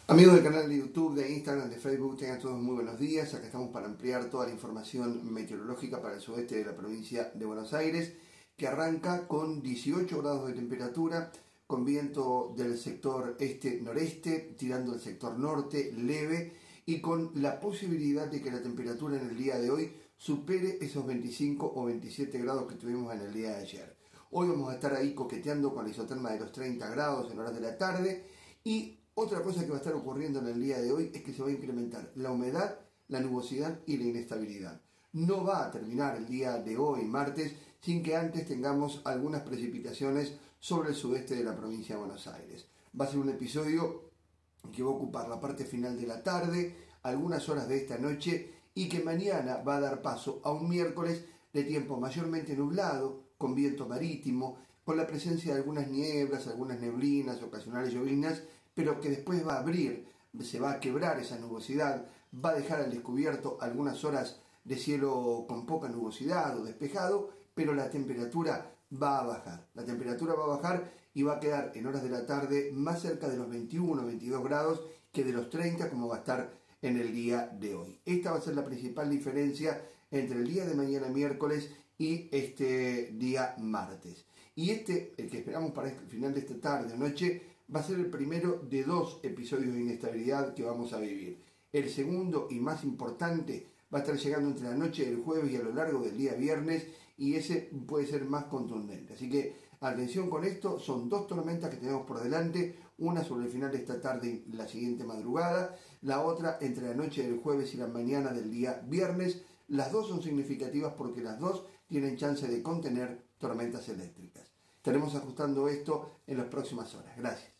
Amigos del canal de YouTube, de Instagram, de Facebook, tengan todos muy buenos días. Acá estamos para ampliar toda la información meteorológica para el sudeste de la provincia de Buenos Aires, que arranca con 18 grados de temperatura, con viento del sector este-noreste, tirando al sector norte, leve, y con la posibilidad de que la temperatura en el día de hoy supere esos 25 o 27 grados que tuvimos en el día de ayer. Hoy vamos a estar ahí coqueteando con la isoterma de los 30 grados en horas de la tarde, y otra cosa que va a estar ocurriendo en el día de hoy es que se va a incrementar la humedad, la nubosidad y la inestabilidad. No va a terminar el día de hoy, martes, sin que antes tengamos algunas precipitaciones sobre el sudeste de la provincia de Buenos Aires. Va a ser un episodio que va a ocupar la parte final de la tarde, algunas horas de esta noche, y que mañana va a dar paso a un miércoles de tiempo mayormente nublado, con viento marítimo, con la presencia de algunas nieblas, algunas neblinas, ocasionales lloviznas, pero que después va a abrir, se va a quebrar esa nubosidad, va a dejar al descubierto algunas horas de cielo con poca nubosidad o despejado, pero la temperatura va a bajar. La temperatura va a bajar y va a quedar en horas de la tarde más cerca de los 21 o 22 grados que de los 30 como va a estar en el día de hoy. Esta va a ser la principal diferencia entre el día de mañana miércoles y este día martes. Y el que esperamos para el final de esta tarde o noche, va a ser el primero de dos episodios de inestabilidad que vamos a vivir. El segundo y más importante va a estar llegando entre la noche del jueves y a lo largo del día viernes, y ese puede ser más contundente. Así que atención con esto, son dos tormentas que tenemos por delante, una sobre el final de esta tarde y la siguiente madrugada, la otra entre la noche del jueves y la mañana del día viernes. Las dos son significativas porque las dos tienen chance de contener tormentas eléctricas. Estaremos ajustando esto en las próximas horas. Gracias.